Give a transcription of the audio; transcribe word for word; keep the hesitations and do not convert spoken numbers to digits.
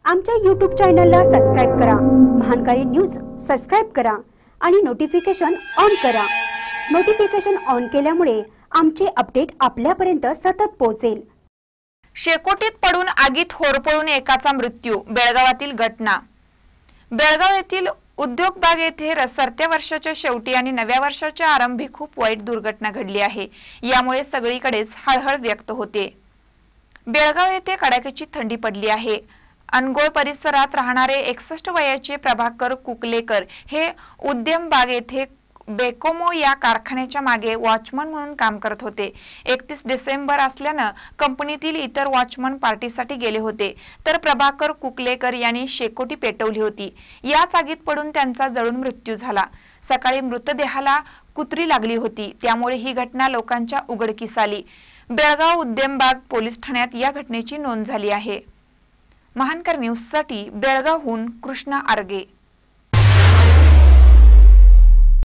आमच्या यूट्यूब चॅनलला सबस्क्राइब करा, महानकारी न्यूज सबस्क्राइब करा आणि नोटिफिकेशन ऑन करा। नोटिफिकेशन ऑन केल्यामुळे आमचे अपडेट आपल्यापर्यंत सतत पोहोचेल। शेकोटीत पडून आगीत होरपळून एकाचा मृत्यू। बेळगावातील घटना। बेळगाव येथील उद्योग बाग येथे सरत्या वर्षाच्या शेवटी आणि नव्या वर्षाच्या आरंभी खूप वाईट दुर्घटना घडली आहे। यामुळे सगळीकडेच हळहळ व्यक्त होते। बेळगाव येथे कडाक्याची थंडी पडली आहे। अनगोळ परिसरात राहणारे एकसष्ट वयाचे प्रभाकर कुकलेकर हे उद्यम बाग येथे बेकोमो या कारखान्याच्या मागे वॉचमन म्हणून काम करत होते। एकतीस डिसेंबर असल्याने कंपनीतील इतर वॉचमन पार्टीसाठी गेले होते, तर प्रभाकर कुकलेकर यांनी शेकोटी पेटवली होती। याच आगीत पडून त्यांचा जळून मृत्यू झाला। सकाळी मृतदेहाला कुत्री लागली होती, त्यामुळे ही घटना लोकांच्या उघडकीस आली। बेळगाव उद्यमबाग पोलीस ठाण्यात या घटनेची नोंद झाली आहे। महानकर न्यूज साठी बेळगावहून कृष्णा आर्गे।